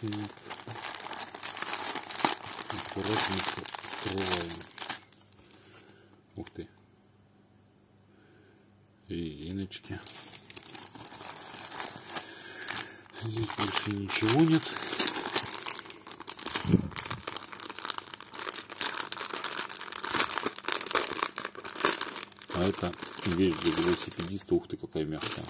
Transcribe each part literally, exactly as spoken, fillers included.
Аккуратненько открываем. Ух ты. Резиночки. Здесь больше ничего нет. А это вещь для велосипедиста. Ух ты, какая мягкая.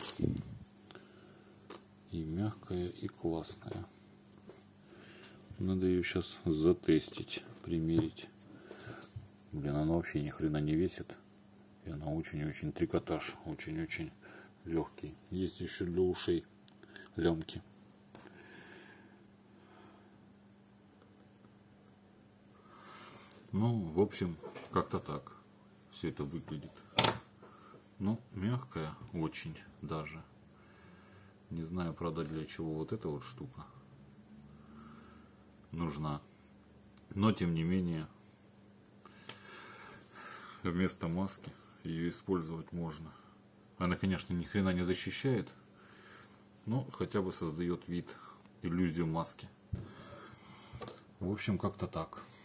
И мягкая, и классная. Надо ее сейчас затестить, примерить. Блин, она вообще ни хрена не весит. И она очень-очень трикотаж. Очень-очень легкий. Есть еще для ушей лямки. Ну, в общем, как-то так все это выглядит. Ну, мягкая очень даже. Не знаю, правда, для чего вот эта вот штука нужна. Но, тем не менее, вместо маски ее использовать можно. Она, конечно, ни хрена не защищает, но хотя бы создает вид, иллюзию маски. В общем, как-то так.